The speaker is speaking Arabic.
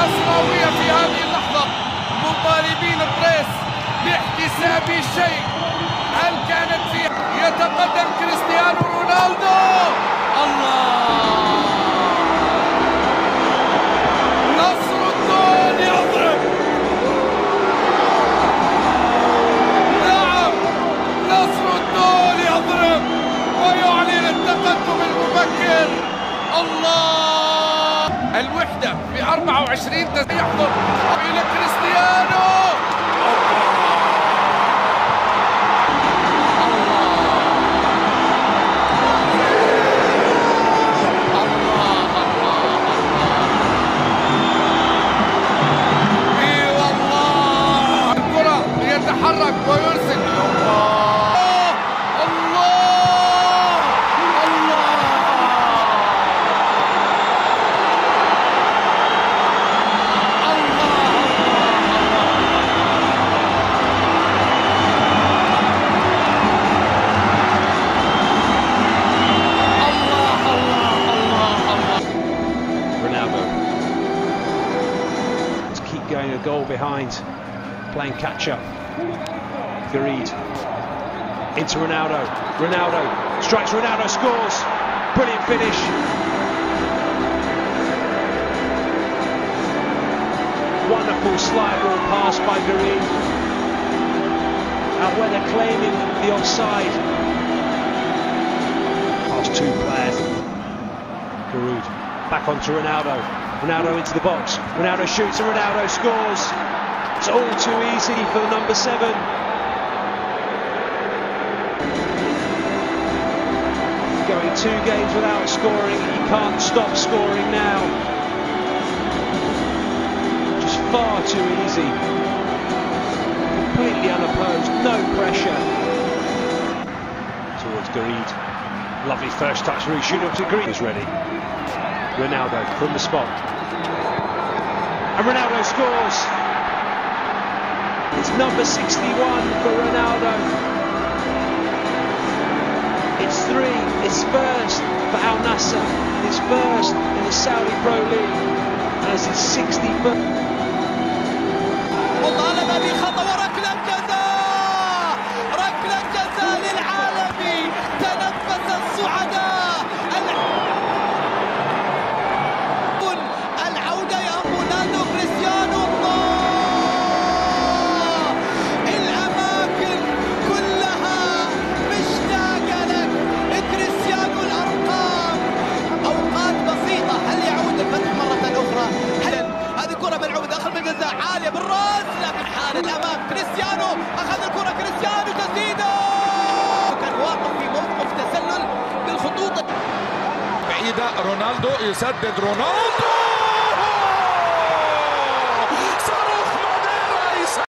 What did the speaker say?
النصراوية في هذه اللحظة مطالبين الريس باحتساب الشيء. هل كانت فيها؟ يتقدم كريستيانو رونالدو. الله، نصر الدون يضرب. نعم، نصر الدون يضرب ويعلن التقدم المبكر. الله، الوحدة ب 24 يحضر إلى كريستيانو. يتحرك ويرسل. الله الله الله، Ronaldo. Let's keep going a goal behind, playing catch up. Gareed into Ronaldo. Ronaldo strikes. Ronaldo scores. Brilliant finish. Wonderful slide ball pass by Gareed. Out where they're claiming the offside. Past two players. Gareed back onto Ronaldo. Ronaldo into the box. Ronaldo shoots and Ronaldo scores. It's all too easy for the number 7. Going 2 games without scoring, he can't stop scoring now. Just far too easy. Completely unopposed, no pressure. Towards Gareed. Lovely first touch, really shooting up to Gareed. Is ready. Ronaldo from the spot. And Ronaldo scores. It's number 61 for Ronaldo. It's 3, it's first for Al Nassar, it's first in the Saudi Pro League, and it's his 61st. وطالب بخطأ وركلة جزاء، ركلة جزاء للعالمي، تنفس السعداء. العودة يا رونالدو كريستيانو. الأماكن كلها مشتاقة لك كريستيانو. الأرقام أوقات بسيطة، هل يعود الفتح مرة أخرى؟ هذه كرة ملعوبة داخل الجزاء عالية بالراس، لكن حال الأمام كريستيانو أخذ الكرة. كريستيانو تسديده، كان واقف في موقف تسلل بالخطوط بعيدة. رونالدو يسدد. رونالدو